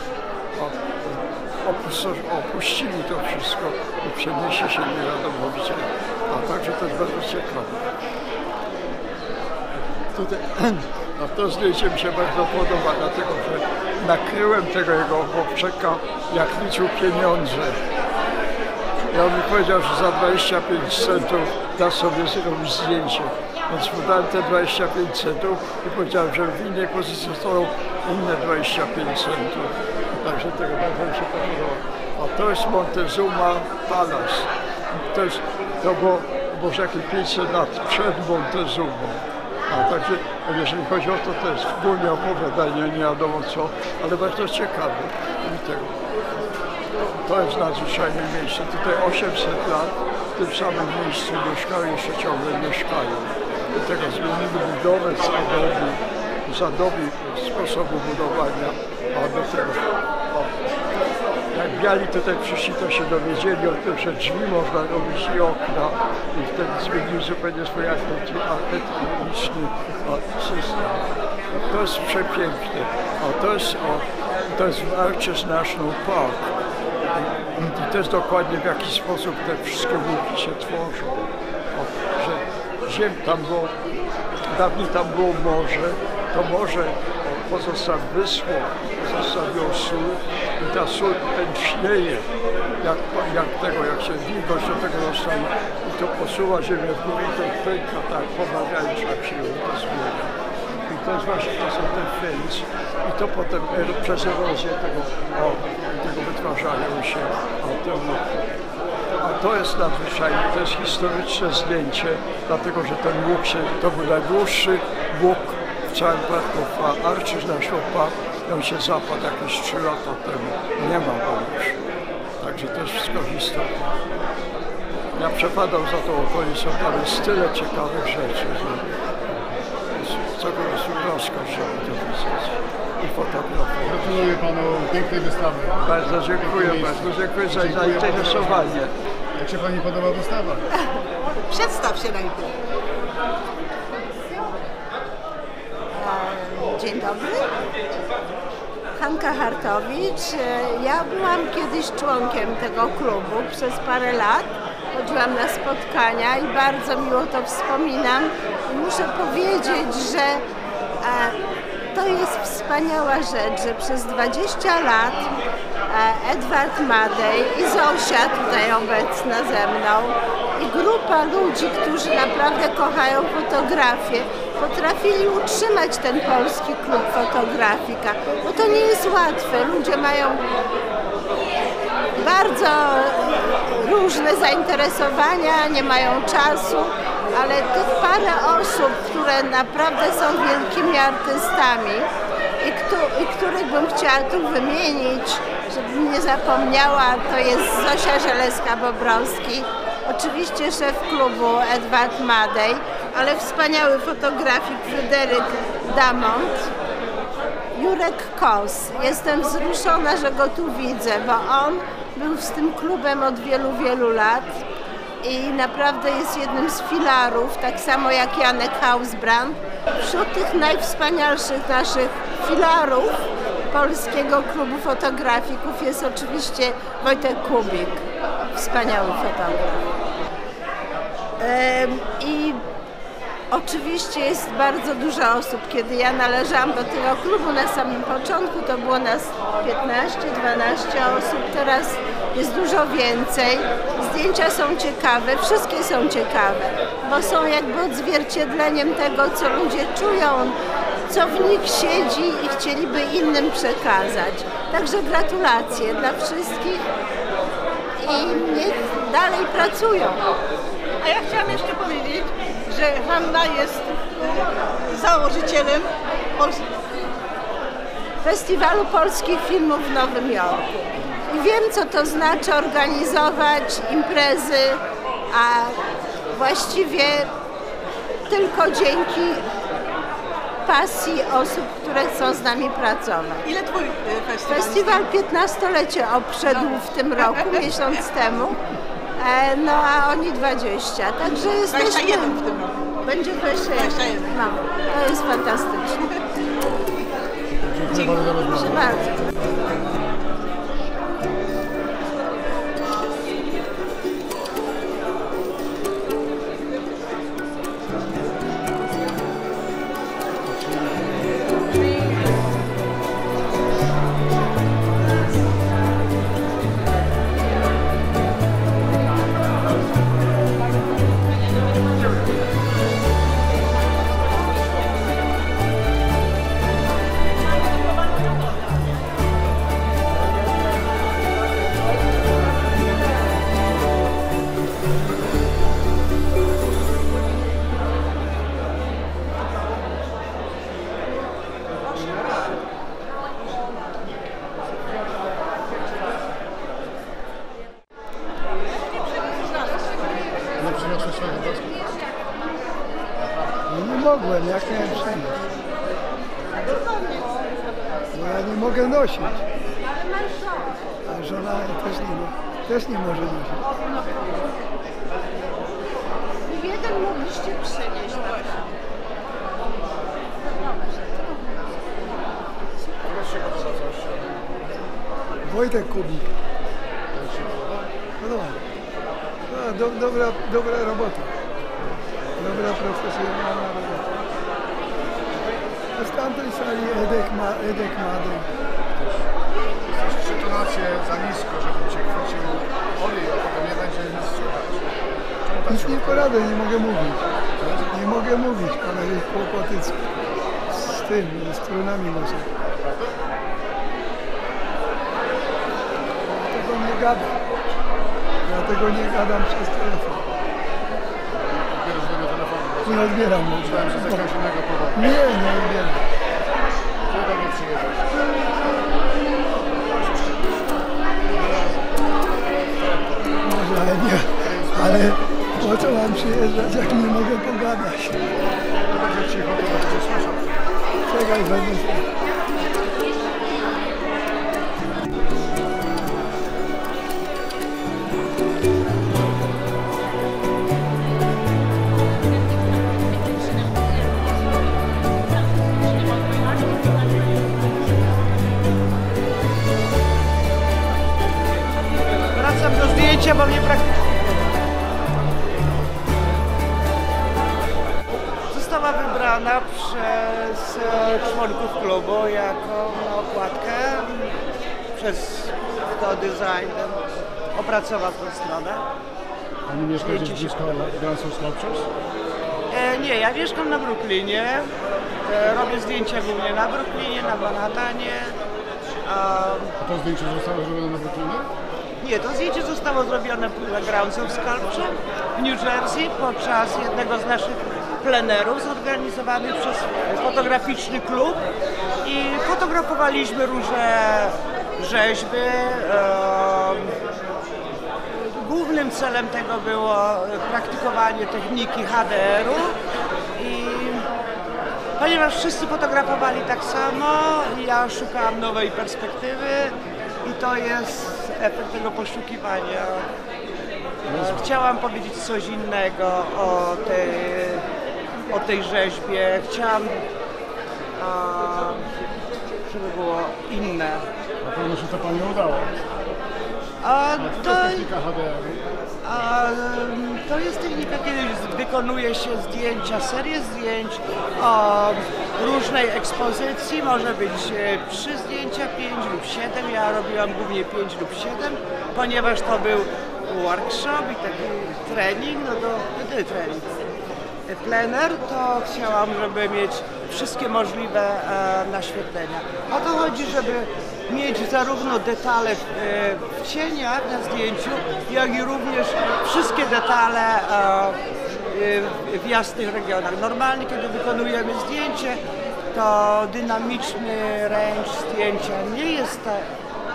Opuścili to wszystko i przenieśli się nie wiadomo gdzie. A także to jest bardzo ciekawe. Tutaj, no to zdjęcie mi się bardzo podoba, dlatego że nakryłem tego jego chłopczyka, jak liczył pieniądze. I on mi powiedział, że za dwadzieścia pięć centów da sobie zrobić zdjęcie. Więc mu dałem te dwadzieścia pięć centów i powiedziałem, że w innej pozycji są inne dwadzieścia pięć centów. Także tego bardzo mi się podobało. A to jest Montezuma Palace. To, jest, to było może jakieś pięćset lat przed Montezumą. A także jeżeli chodzi o to, to jest ogólnie opowiadanie, nie wiadomo co, ale bardzo ciekawe. I tego. To jest nadzwyczajne miejsce. Tutaj osiemset lat w tym samym miejscu mieszkają, jeszcze ciągle mieszkają. I tego zmienili budowę z adobe, z adobe sposobu budowania. A do tego, o, jak biali tutaj przyszli, to się dowiedzieli o tym, że drzwi można robić i okna. I wtedy zmienili zupełnie swój architektoniczny system. To jest przepiękne. A to jest, o, to jest w Arches National Park. I to jest dokładnie w jaki sposób te wszystkie łuki się tworzą. O, że ziem tam było, dawniej tam było morze, to morze pozostawiło wyschło, pozostawiło sól i ta sól pęcznieje, jak, jak tego, jak się wilgoć do tego dostanie i to posuwa ziemię w górę i to pęka tak, pomagając jak się ją to zmienia. I to jest właśnie, to są te thanx i to potem przez erozję tego, o, tego wytwarzają się. A to, a to jest nadzwyczajne, to jest historyczne zdjęcie, dlatego że ten łuk się, to był najdłuższy łuk w całym parku, a Arches National Park, on się zapadł jakieś trzy lata temu. Nie ma go już. Także to jest wszystko historia. Ja przepadam za tą okolicą, tam jest tyle ciekawych rzeczy, że co go jest rozkosz, żeby to widzieć. I fotografować. Gratuluję pięknej wystawy. Bardzo dziękuję, bardzo dziękuję za zainteresowanie. Jak się Pani podoba wystawa? Przedstaw się najpierw. Dzień dobry. Hanka Hartowicz. Ja byłam kiedyś członkiem tego klubu przez parę lat. Chodziłam na spotkania i bardzo miło to wspominam. I muszę powiedzieć, że to jest wspaniała rzecz, że przez dwadzieścia lat Edward, Madej i Zosia tutaj obecna ze mną i grupa ludzi, którzy naprawdę kochają fotografię, potrafili utrzymać ten polski klub fotografika, bo to nie jest łatwe. Ludzie mają bardzo różne zainteresowania, nie mają czasu, ale tych parę osób, które naprawdę są wielkimi artystami i, któ- i których bym chciała tu wymienić, żebym nie zapomniała, to jest Zosia Zeleska-Bobrowski, oczywiście szef klubu Edward Madej, ale wspaniały fotografik Fryderyk Dammont, Jurek Kos. Jestem wzruszona, że go tu widzę, bo on był z tym klubem od wielu, wielu lat i naprawdę jest jednym z filarów, tak samo jak Janek Hausbrandt. Wśród tych najwspanialszych naszych filarów polskiego klubu fotografików jest oczywiście Wojtek Kubik, wspaniały fotograf. I oczywiście jest bardzo dużo osób. Kiedy ja należałam do tego klubu na samym początku, to było nas piętnaście dwanaście osób, teraz jest dużo więcej. Zdjęcia są ciekawe, wszystkie są ciekawe, bo są jakby odzwierciedleniem tego, co ludzie czują, co w nich siedzi i chcieliby innym przekazać. Także gratulacje dla wszystkich i niech dalej pracują. A ja chciałam jeszcze powiedzieć, że Hanna jest założycielem Polski. Festiwalu Polskich Filmów w Nowym Jorku. I wiem, co to znaczy organizować imprezy, a właściwie tylko dzięki pasji osób, które chcą z nami pracować. Ile twój festiwal? Festiwal piętnastolecie obszedł w tym roku, miesiąc temu. No a oni dwadzieścia, także jesteśmy... dwadzieścia jeden w tym roku. Będzie dwadzieścia jeden. No, to jest fantastyczne. Dziękuję bardzo. Proszę bardzo. No nie mogłem, jak miałem przynieść. Bo ja nie mogę nosić. A żona też nie, też nie może nosić. Jeden mogliście przynieść. Wojtek Kubik. Podoba. No, do, dobra, dobra robota. Dobra, profesjonalna robota. A z tamtej sali Edek, ma, Edek Madej. Przytonację za nisko, żeby cię chwycił olej, a potem nie będzie nic słychać. Nic nie poradzę, nie mogę mówić. Nie mogę mówić, ale jest kłopoty z, z tym, z strunami nosa. Dlatego nie gadam. Dlatego nie gadam przez telefon. Odbierasz tego telefonu? Nie odbieram. Myślałem, że z jakiegoś innego powodu. Nie, nie odbieram. Kiedy do mnie przyjeżdżasz? Może, ale nie. Ale po co mam przyjeżdżać, jak nie mogę pogadać? To będzie cicho, to będzie słyszał. Czekaj, będę... zdjęcia, bo mnie praktycznie została wybrana przez członków klubu jako na okładkę przez kto design opracował tę stronę. Pani mieszka gdzieś blisko Consul Sculptures? E, nie, ja mieszkam na Brooklynie. E, robię zdjęcia głównie na Brooklynie, na Manhattanie. A to zdjęcie zostało zrobione na Brooklynie? Nie, to zdjęcie zostało zrobione na Consul Sculpture w New Jersey podczas jednego z naszych plenerów zorganizowanych przez fotograficzny klub i fotografowaliśmy różne rzeźby. E, Głównym celem tego było praktykowanie techniki H D R u i ponieważ wszyscy fotografowali tak samo, ja szukałam nowej perspektywy i to jest efekt tego poszukiwania. Chciałam powiedzieć coś innego o tej, o tej rzeźbie. Chciałam, żeby było inne. Na pewno się to Pani udało. A to, a, to jest technika, kiedy wykonuje się zdjęcia, serię zdjęć o różnej ekspozycji. Może być trzy zdjęcia, pięć lub siedem. Ja robiłam głównie pięć lub siedem, ponieważ to był workshop i taki trening, no to wtedy trening. Plener, to chciałam, żeby mieć wszystkie możliwe e, naświetlenia. O to chodzi, żeby mieć zarówno detale w, w cieniach na zdjęciu, jak i również wszystkie detale e, w jasnych regionach. Normalnie, kiedy wykonujemy zdjęcie, to dynamiczny range zdjęcia nie jest e,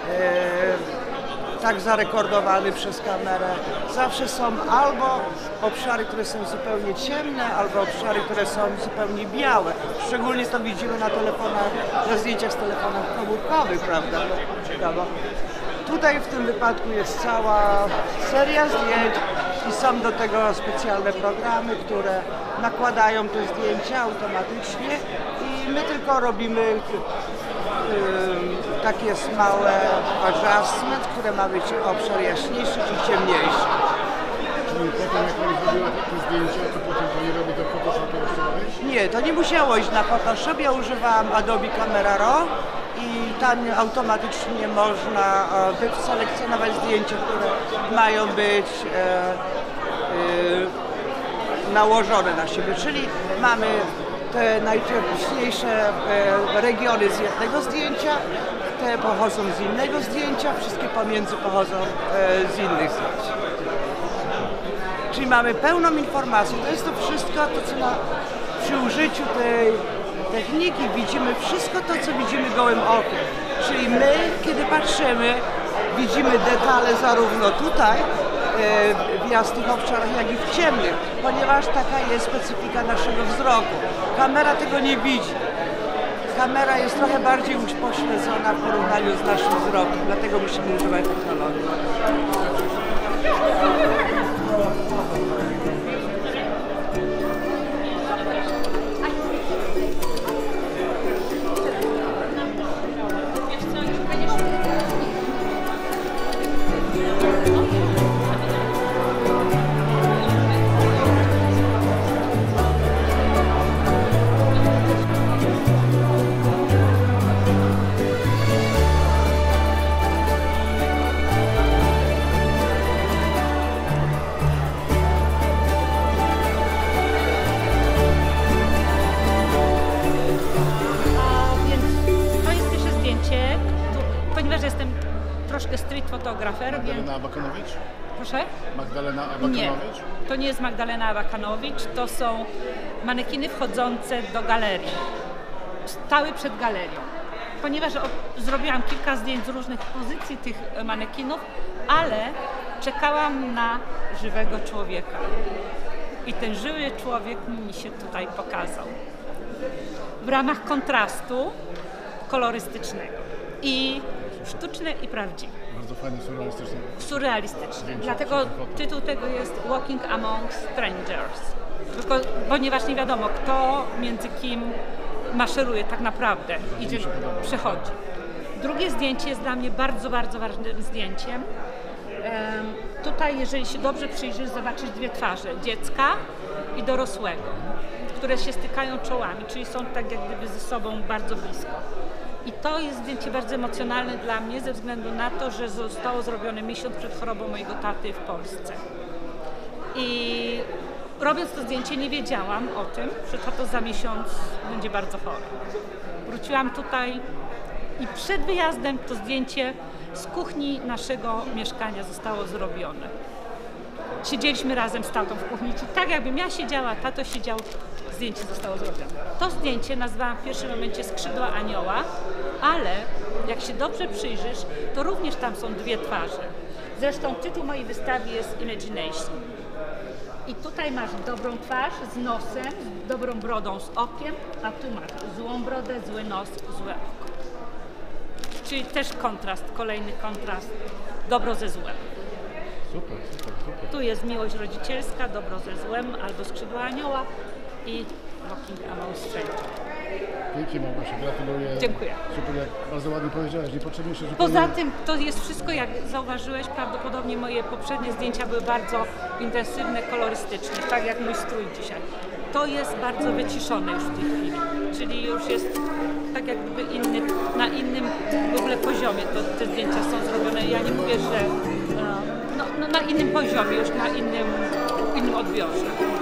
tak zarekordowany przez kamerę. Zawsze są albo obszary, które są zupełnie ciemne, albo obszary, które są zupełnie białe. Szczególnie to widzimy na telefonach, na zdjęciach z telefonów komórkowych, prawda? Ciekawe. Tutaj w tym wypadku jest cała seria zdjęć i są do tego specjalne programy, które nakładają te zdjęcia automatycznie i my tylko robimy takie jest małe adjustment, które ma być obszar jaśniejszy czy ciemniejszy. Czyli potem jak Pani zrobiła te zdjęcia, to potem Pani robi to w Photoshopie jeszcze? Nie, to nie musiało iść na Photoshop. Ja używałam Adobe Camera Raw i tam automatycznie można wyselekcjonować zdjęcia, które mają być e, e, nałożone na siebie. Czyli mamy te najczęściejsze regiony z jednego zdjęcia, te pochodzą z innego zdjęcia, wszystkie pomiędzy pochodzą z innych zdjęć. Czyli mamy pełną informację. To jest to wszystko, to co na, przy użyciu tej techniki widzimy wszystko to, co widzimy gołym okiem. Czyli my, kiedy patrzymy, widzimy detale zarówno tutaj, w jasnych obszarach, jak i w ciemnych, ponieważ taka jest specyfika naszego wzroku. Kamera tego nie widzi. Kamera jest trochę bardziej upośledzona w porównaniu z naszym wzrokiem, dlatego musimy używać technologii. Fotografer. Magdalena Abakanowicz? Proszę? Magdalena Abakanowicz? Nie, to nie jest Magdalena Abakanowicz, to są manekiny wchodzące do galerii. Stały przed galerią. Ponieważ zrobiłam kilka zdjęć z różnych pozycji tych manekinów, ale czekałam na żywego człowieka. I ten żywy człowiek mi się tutaj pokazał. W ramach kontrastu kolorystycznego. I sztuczne i prawdziwe. Bardzo fajne, surrealistyczne. Surrealistyczne. Dlatego tytuł tego jest Walking Among Strangers. Tylko ponieważ nie wiadomo, kto między kim maszeruje tak naprawdę, idzie, przechodzi. Drugie zdjęcie jest dla mnie bardzo, bardzo ważnym zdjęciem. tutaj, jeżeli się dobrze przyjrzysz, zobaczysz dwie twarze, dziecka i dorosłego, które się stykają czołami, czyli są tak jak gdyby ze sobą bardzo blisko. I to jest zdjęcie bardzo emocjonalne dla mnie ze względu na to, że zostało zrobione miesiąc przed chorobą mojego taty w Polsce. I robiąc to zdjęcie nie wiedziałam o tym, że tato za miesiąc będzie bardzo chory. Wróciłam tutaj i przed wyjazdem to zdjęcie z kuchni naszego mieszkania zostało zrobione. Siedzieliśmy razem z tatą w kuchni, czyli tak jakbym ja siedziała, tato siedział, zdjęcie zostało zrobione. To zdjęcie nazwałam w pierwszym momencie skrzydła anioła, ale jak się dobrze przyjrzysz, to również tam są dwie twarze. Zresztą tytuł mojej wystawy jest Imagination. I tutaj masz dobrą twarz z nosem, z dobrą brodą, z okiem, a tu masz złą brodę, zły nos, złe oko. Czyli też kontrast, kolejny kontrast, dobro ze złem. Super, super, super. Tu jest miłość rodzicielska, dobro ze złem, albo skrzydła anioła i Looking Among Strangers. Pięknie, Małgosia, gratuluję. Dziękuję. Super, jak bardzo ładnie powiedziałaś, niepotrzebnie się zupełnie... Poza tym to jest wszystko, jak zauważyłeś, prawdopodobnie moje poprzednie zdjęcia były bardzo intensywne, kolorystyczne, tak jak mój strój dzisiaj. To jest bardzo wyciszone już w tej chwili, czyli już jest tak jakby inny, na innym w ogóle poziomie to, te zdjęcia są zrobione. Ja nie mówię, że no, no, na innym poziomie, już na innym, innym odbiorze.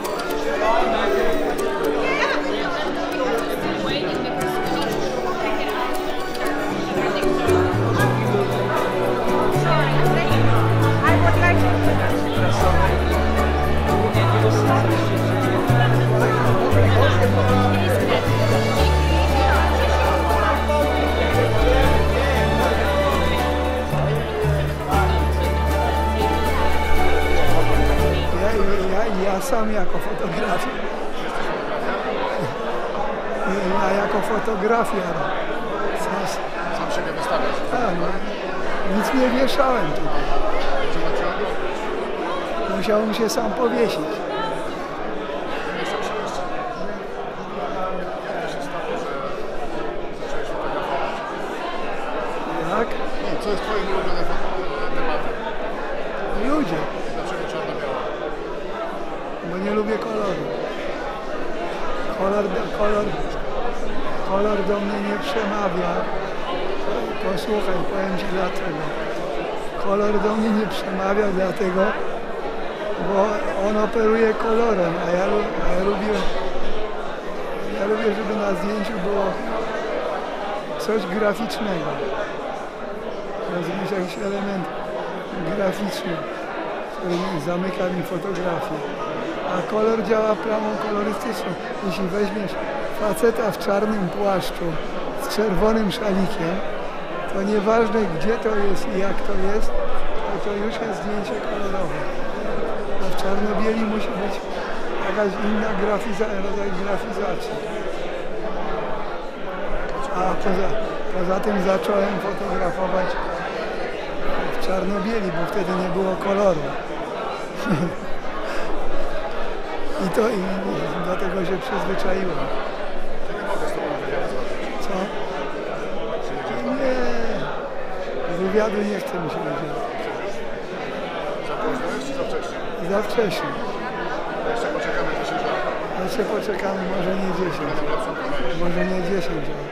Ja sam jako fotograf. Ja jako fotografia. Sam, sam siebie wystawiasz? Tak, no. Nic nie wieszałem tutaj. Musiałem się sam powiesić. Jak? No, co jest twoim ulubionym tematem? Ludzie. Dlaczego czarno-biała? Bo nie lubię koloru. Kolor, kolor, kolor do mnie nie przemawia. Posłuchaj, powiem ci dlaczego. Kolor do mnie nie przemawia dlatego, bo on operuje kolorem, a ja, a ja lubię, ja lubię, żeby na zdjęciu było coś graficznego. Rozumiesz, jakiś element graficzny, który zamyka mi fotografię. A kolor działa plamą kolorystyczną. Jeśli weźmiesz faceta w czarnym płaszczu z czerwonym szalikiem, to nieważne gdzie to jest i jak to jest, to, to już jest zdjęcie kolorowe. A w czarno-bieli musi być jakaś inna grafiza, rodzaj grafizacji. A poza, poza tym zacząłem fotografować w czarno-bieli, bo wtedy nie było koloru. I to i do tego się przyzwyczaiłem. Nie mogę z tobą wywiadu zrobić. Co? Nie. Wywiadu nie chcę mi się udzielać. Za późno jest czy za wcześnie? Za wcześnie. Jeszcze poczekamy dziesięć lat. Jeszcze poczekamy, może nie dziesięć. Może nie dziesięć lat.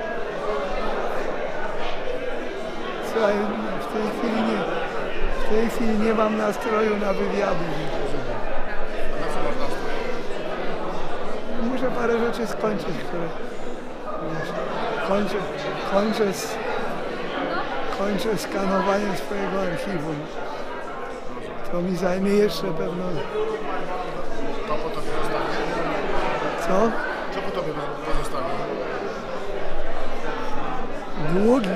Słuchaj, w tej chwili nie, w tej chwili nie mam nastroju na wywiady. Na co masz nastrój? Muszę parę rzeczy skończyć, które wiesz, kończę, kończę, z, kończę skanowanie swojego archiwum. To mi zajmie jeszcze pewno... To po tobie zostanie? Co? Co po tobie pozostanie? Długi.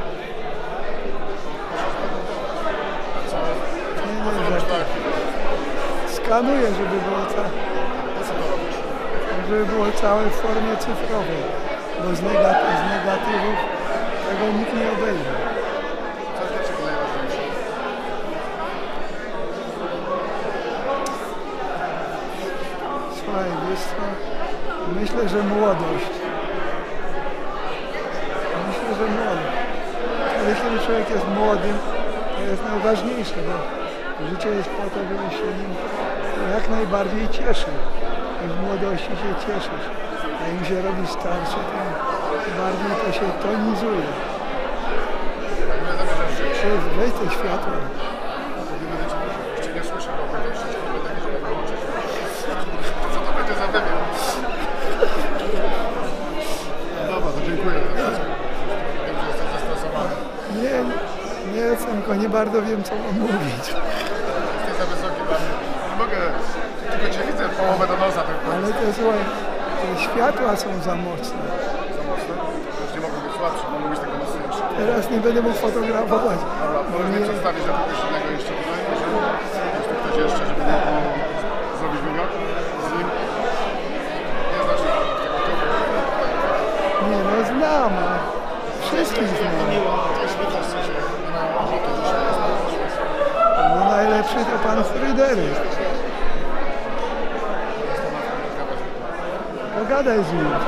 Co? Nie, nie, że skanuję, żeby było całe, żeby było całe w formie cyfrowej, bo z, negaty, z negatywów tego nikt nie obejdzie. Co jest dla ciebie najważniejsze? Słuchaj, wiesz co? Myślę, że młodość. Myślę, że młodość. Ale kiedy człowiek jest młodym, to jest najważniejsze, bo Życie jest po to, żeby się nim jak najbardziej cieszył. I w młodości się cieszysz. A im się robi starszy, to bardziej to się tonizuje. Weź te światło. Nie słyszę, bo będę jeszcze nie będę wiedział, wyłączyć. Co to będzie za wywiad? Dobra, to dziękuję. Wiem, że jestem zestresowany. Nie, nie jestem, tylko nie bardzo wiem, co mam mówić. Jesteś za wysoki dla mnie. Nie mogę, tylko cię widzę połowę do nosa. Tylko. Ale te, słuchaj, te światła są za mocne. Za mocne? Już nie mogą być słabsze, mogą być tego mocniejsze. Teraz nie będę mógł fotografować. Dobra, bo nie przedstawić do kogoś innego jeszcze tutaj, że jest tu ktoś jeszcze, żeby mógł zrobić wywiad z nim. Nie znasz tego Nie, no znam, wszystkich znam. No najlepszy to pan Fryderyk. Pogadaj z nim.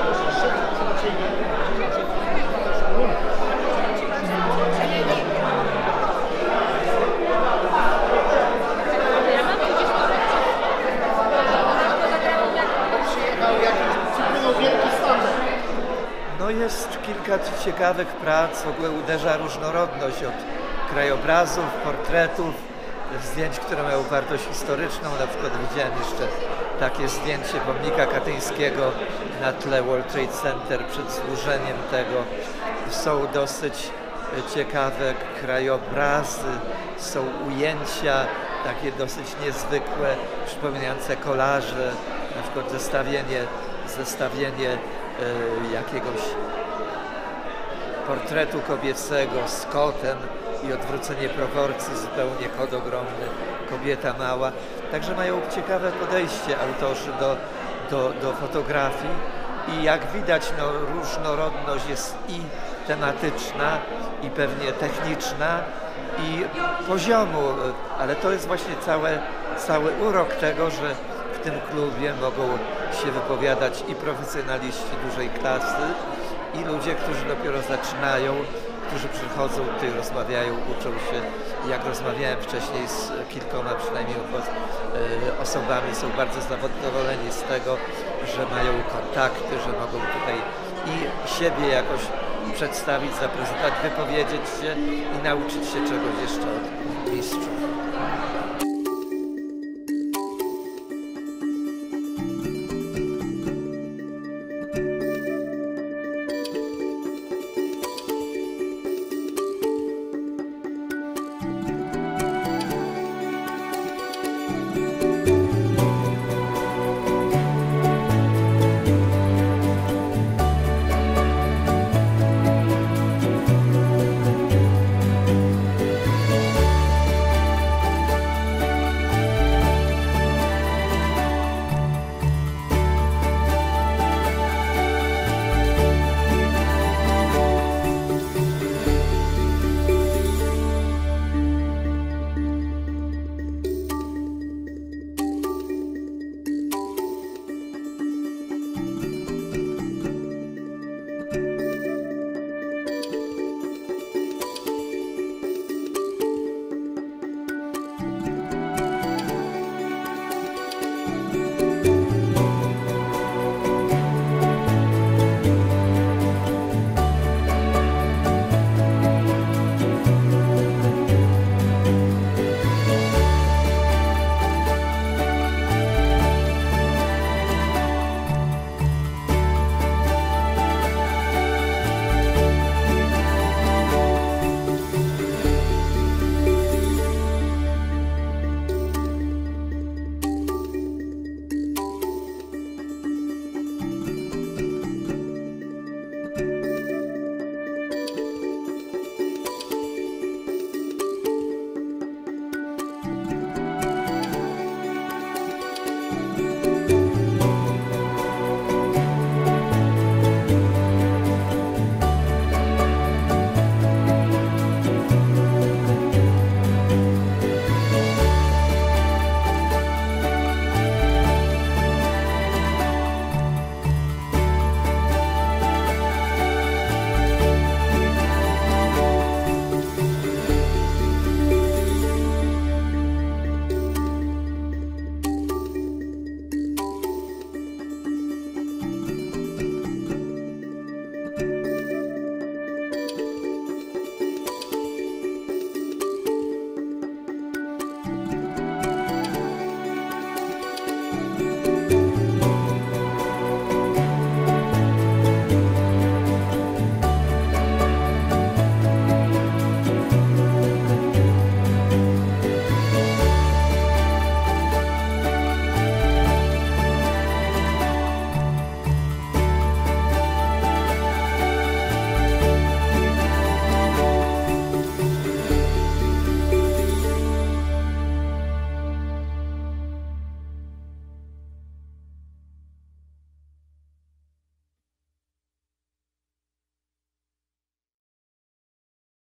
No jest kilka ciekawych prac, w ogóle uderza różnorodność od krajobrazów, portretów, zdjęć, które mają wartość historyczną. Na przykład widziałem jeszcze takie zdjęcie pomnika katyńskiego na tle World Trade Center przed zburzeniem tego. Są dosyć ciekawe krajobrazy, są ujęcia takie dosyć niezwykłe, przypominające kolaże, na przykład zestawienie, zestawienie e, jakiegoś portretu kobiecego z kotem i odwrócenie proporcji, zupełnie kot ogromny, kobieta mała. Także mają ciekawe podejście autorzy do, do, do fotografii i jak widać, no, różnorodność jest i tematyczna, i pewnie techniczna, i poziomu, ale to jest właśnie całe, cały urok tego, że w tym klubie mogą się wypowiadać i profesjonaliści dużej klasy, i ludzie, którzy dopiero zaczynają, którzy przychodzą tutaj, rozmawiają, uczą się. Jak rozmawiałem wcześniej z kilkoma przynajmniej osobami, są bardzo zadowoleni z tego, że mają kontakty, że mogą tutaj i siebie jakoś przedstawić, zaprezentować, wypowiedzieć się i nauczyć się czegoś jeszcze od mistrzów.